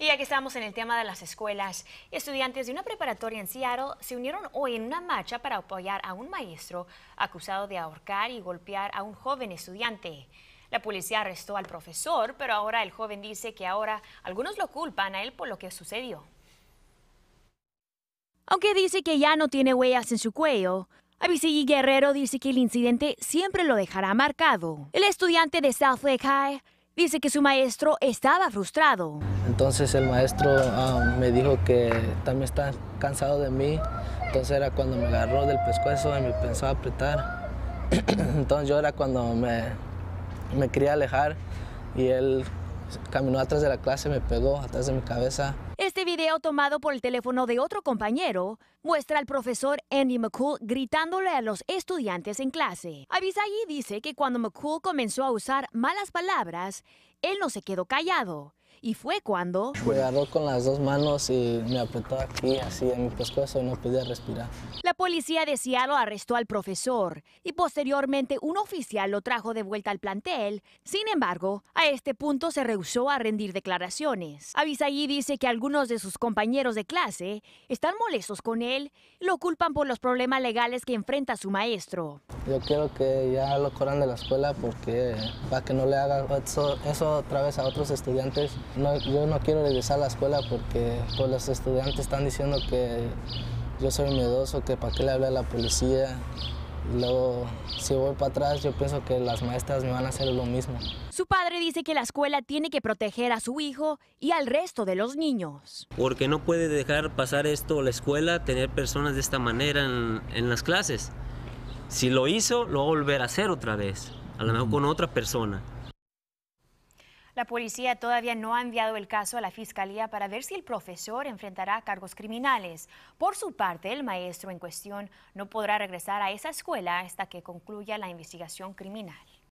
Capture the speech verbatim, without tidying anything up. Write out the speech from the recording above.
Y ya que estamos en el tema de las escuelas, estudiantes de una preparatoria en Seattle se unieron hoy en una marcha para apoyar a un maestro acusado de ahorcar y golpear a un joven estudiante. La policía arrestó al profesor, pero ahora el joven dice que ahora algunos lo culpan a él por lo que sucedió. Aunque dice que ya no tiene huellas en su cuello, Abisigi Guerrero dice que el incidente siempre lo dejará marcado. El estudiante de South Lake High dice que su maestro estaba frustrado. Entonces el maestro um, me dijo que también está cansado de mí. Entonces era cuando me agarró del pescuezo y me pensó a apretar. Entonces yo era cuando me, me quería alejar y él caminó atrás de la clase, me pegó atrás de mi cabeza. Este video tomado por el teléfono de otro compañero muestra al profesor Andy McCool gritándole a los estudiantes en clase. Abisagi dice que cuando McCool comenzó a usar malas palabras, él no se quedó callado. Y fue cuando Me agarró con las dos manos y me apretó aquí, así en mi pescuezo, y no podía respirar. la policía de Seattle arrestó al profesor y posteriormente un oficial lo trajo de vuelta al plantel. Sin embargo, a este punto se rehusó a rendir declaraciones. Abisagi dice que algunos de sus compañeros de clase están molestos con él y lo culpan por los problemas legales que enfrenta su maestro. Yo quiero que ya lo corran de la escuela porque para que no le haga eso, eso otra vez a otros estudiantes. No, yo no quiero regresar a la escuela porque pues, los estudiantes están diciendo que yo soy miedoso, que para qué le hable a la policía. Y luego, si voy para atrás, yo pienso que las maestras me van a hacer lo mismo. Su padre dice que la escuela tiene que proteger a su hijo y al resto de los niños. Porque no puede dejar pasar esto la escuela, tener personas de esta manera en, en las clases. Si lo hizo, lo va a volver a hacer otra vez, a lo mejor con otra persona. La policía todavía no ha enviado el caso a la fiscalía para ver si el profesor enfrentará cargos criminales. Por su parte, el maestro en cuestión no podrá regresar a esa escuela hasta que concluya la investigación criminal.